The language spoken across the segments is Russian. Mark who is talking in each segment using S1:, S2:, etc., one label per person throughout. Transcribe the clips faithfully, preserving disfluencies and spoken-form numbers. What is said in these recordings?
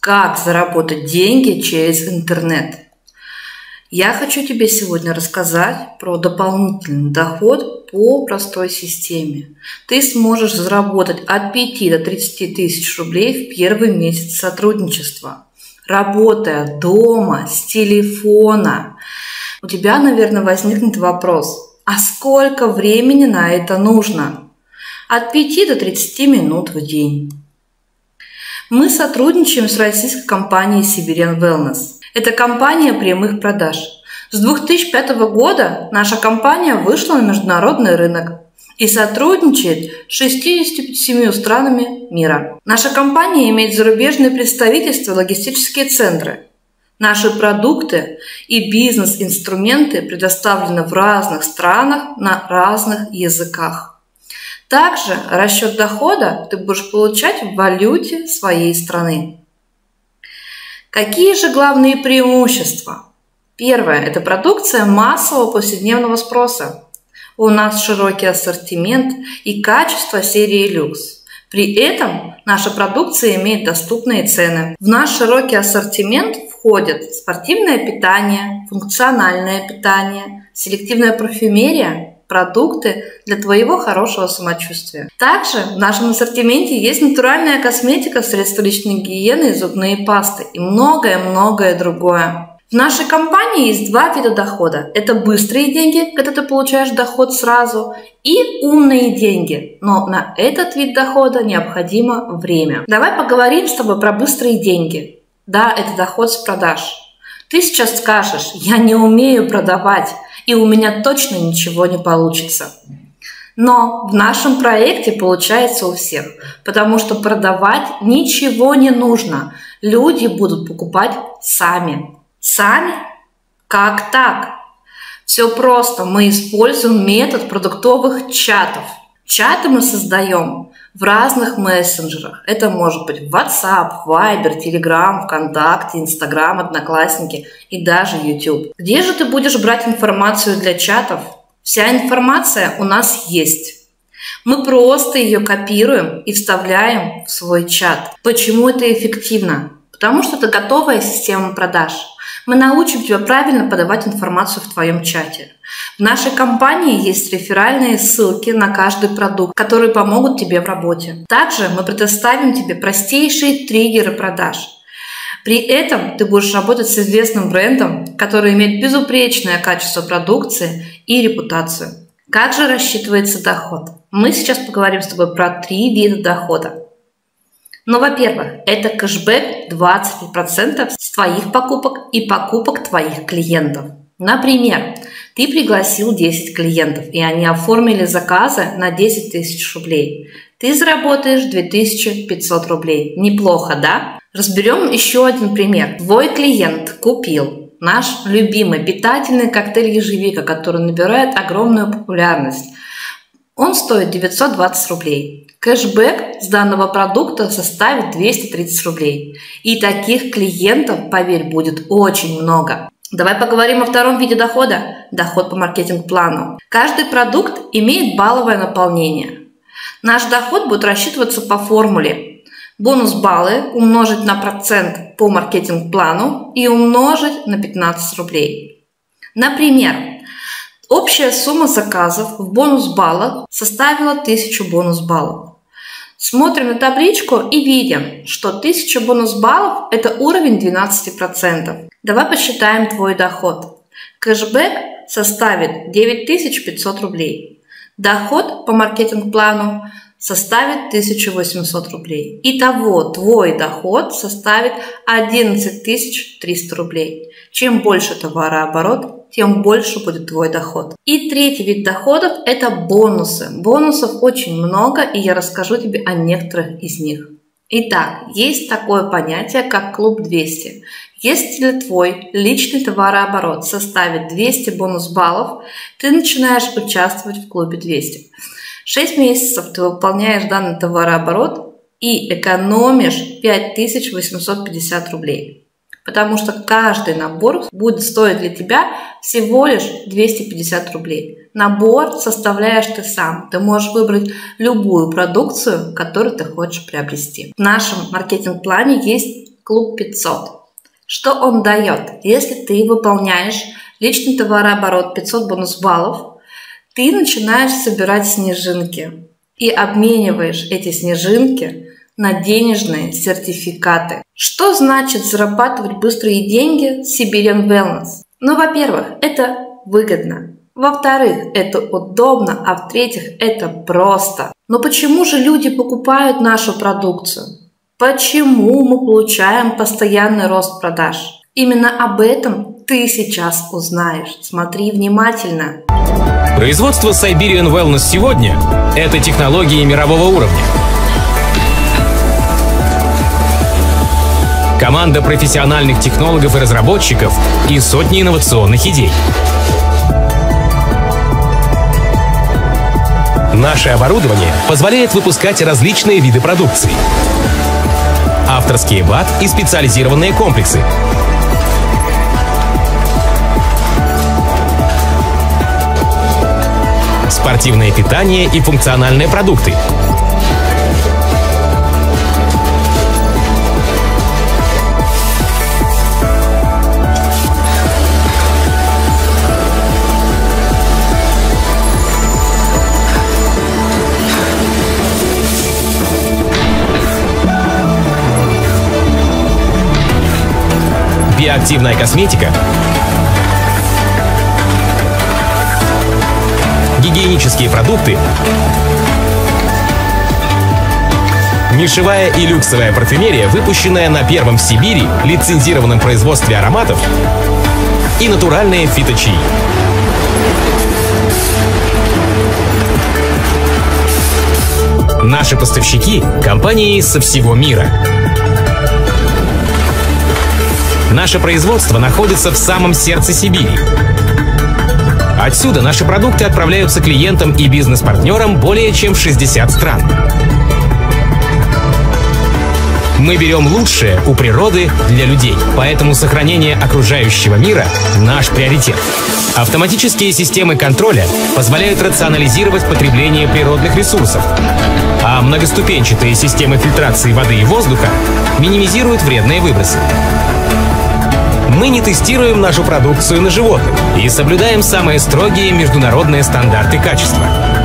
S1: Как заработать деньги через интернет? Я хочу тебе сегодня рассказать про дополнительный доход по простой системе. Ты сможешь заработать от пяти до тридцати тысяч рублей в первый месяц сотрудничества, работая дома, с телефона. У тебя, наверное, возникнет вопрос: а сколько времени на это нужно? От пяти до тридцати минут в день. Мы сотрудничаем с российской компанией Siberian Wellness. Это компания прямых продаж. С две тысячи пятого года наша компания вышла на международный рынок и сотрудничает с шестьюдесятью семью странами мира. Наша компания имеет зарубежные представительства и логистические центры. Наши продукты и бизнес-инструменты предоставлены в разных странах на разных языках. Также расчет дохода ты будешь получать в валюте своей страны. Какие же главные преимущества? Первое – это продукция массового повседневного спроса. У нас широкий ассортимент и качество серии люкс. При этом наша продукция имеет доступные цены. В наш широкий ассортимент входят спортивное питание, функциональное питание, селективная парфюмерия, продукты для твоего хорошего самочувствия. Также в нашем ассортименте есть натуральная косметика, средства личной гигиены и зубные пасты и многое-многое другое. В нашей компании есть два вида дохода. Это быстрые деньги, когда ты получаешь доход сразу, и умные деньги. Но на этот вид дохода необходимо время. Давай поговорим с тобой про быстрые деньги. Да, это доход с продаж. Ты сейчас скажешь: я не умею продавать, и у меня точно ничего не получится. Но в нашем проекте получается у всех, потому что продавать ничего не нужно. Люди будут покупать сами. Сами? Как так? Все просто. Мы используем метод продуктовых чатов. Чаты мы создаем в разных мессенджерах. Это может быть WhatsApp, Viber, Telegram, ВКонтакте, Instagram, Одноклассники и даже YouTube. Где же ты будешь брать информацию для чатов? Вся информация у нас есть. Мы просто ее копируем и вставляем в свой чат. Почему это эффективно? Потому что это готовая система продаж. Мы научим тебя правильно подавать информацию в твоем чате. В нашей компании есть реферальные ссылки на каждый продукт, которые помогут тебе в работе. Также мы предоставим тебе простейшие триггеры продаж. При этом ты будешь работать с известным брендом, который имеет безупречное качество продукции и репутацию. Как же рассчитывается доход? Мы сейчас поговорим с тобой про три вида дохода. Ну, во-первых, это кэшбэк двадцать процентов с твоих покупок и покупок твоих клиентов. Например, ты пригласил десять клиентов, и они оформили заказы на десять тысяч рублей. Ты заработаешь две тысячи пятьсот рублей. Неплохо, да? Разберем еще один пример. Твой клиент купил наш любимый питательный коктейль ежевика, который набирает огромную популярность. Он стоит девятьсот двадцать рублей. Кэшбэк с данного продукта составит двести тридцать рублей. И таких клиентов, поверь, будет очень много. Давай поговорим о втором виде дохода – доход по маркетинг-плану. Каждый продукт имеет балловое наполнение. Наш доход будет рассчитываться по формуле: бонус-баллы умножить на процент по маркетинг-плану и умножить на пятнадцать рублей. Например, общая сумма заказов в бонус-баллах составила тысячу бонус-баллов. Смотрим на табличку и видим, что тысяча бонус-баллов – это уровень двенадцать процентов. Давай посчитаем твой доход. Кэшбэк составит девять тысяч пятьсот рублей. Доход по маркетинг-плану составит тысяча восемьсот рублей. Итого твой доход составит одиннадцать тысяч триста рублей. Чем больше товарооборот, тем больше будет твой доход. И третий вид доходов – это бонусы. Бонусов очень много, и я расскажу тебе о некоторых из них. Итак, есть такое понятие, как клуб двести. Если твой личный товарооборот составит двести бонус-баллов, ты начинаешь участвовать в клубе двести. шесть месяцев ты выполняешь данный товарооборот и экономишь пять тысяч восемьсот пятьдесят рублей. Потому что каждый набор будет стоить для тебя всего лишь двести пятьдесят рублей. Набор составляешь ты сам. Ты можешь выбрать любую продукцию, которую ты хочешь приобрести. В нашем маркетинг-плане есть Клуб пятьсот. Что он дает? Если ты выполняешь личный товарооборот пятьсот бонус баллов, ты начинаешь собирать снежинки и обмениваешь эти снежинки на денежные сертификаты. Что значит зарабатывать быстрые деньги с Siberian Wellness? Ну, во-первых, это выгодно. Во-вторых, это удобно, а в-третьих, это просто. Но почему же люди покупают нашу продукцию? Почему мы получаем постоянный рост продаж? Именно об этом ты сейчас узнаешь. Смотри внимательно.
S2: Производство Siberian Wellness сегодня – это технологии мирового уровня. Команда профессиональных технологов и разработчиков и сотни инновационных идей. Наше оборудование позволяет выпускать различные виды продукции. Авторские БАД и специализированные комплексы. Спортивное питание и функциональные продукты. Биоактивная косметика, гигиенические продукты, нишевая и люксовая парфюмерия, выпущенная на первом в Сибири лицензированном производстве ароматов, и натуральные фиточаи. Наши поставщики – компании со всего мира. Наше производство находится в самом сердце Сибири. Отсюда наши продукты отправляются клиентам и бизнес-партнерам более чем в шестьдесят стран. Мы берем лучшее у природы для людей, поэтому сохранение окружающего мира – наш приоритет. Автоматические системы контроля позволяют рационализировать потребление природных ресурсов, а многоступенчатые системы фильтрации воды и воздуха минимизируют вредные выбросы. Мы не тестируем нашу продукцию на животных и соблюдаем самые строгие международные стандарты качества.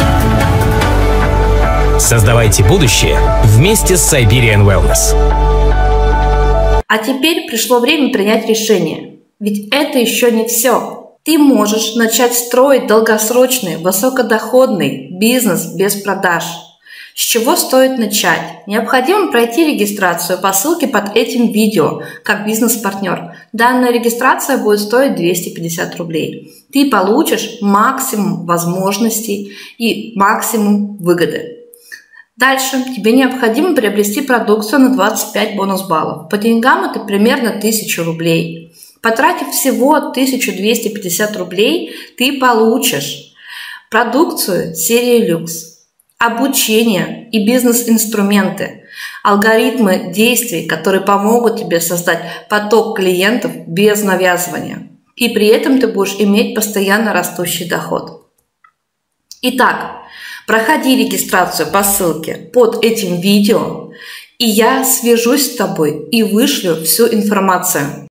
S2: Создавайте будущее вместе с Siberian Wellness.
S1: А теперь пришло время принять решение. Ведь это еще не все. Ты можешь начать строить долгосрочный, высокодоходный бизнес без продаж. С чего стоит начать? Необходимо пройти регистрацию по ссылке под этим видео, как бизнес-партнер. Данная регистрация будет стоить двести пятьдесят рублей. Ты получишь максимум возможностей и максимум выгоды. Дальше тебе необходимо приобрести продукцию на двадцать пять бонус баллов. По деньгам это примерно тысяча рублей. Потратив всего тысячу двести пятьдесят рублей, ты получишь продукцию серии люкс, обучение и бизнес-инструменты, алгоритмы действий, которые помогут тебе создать поток клиентов без навязывания. И при этом ты будешь иметь постоянно растущий доход. Итак, проходи регистрацию по ссылке под этим видео, и я свяжусь с тобой и вышлю всю информацию.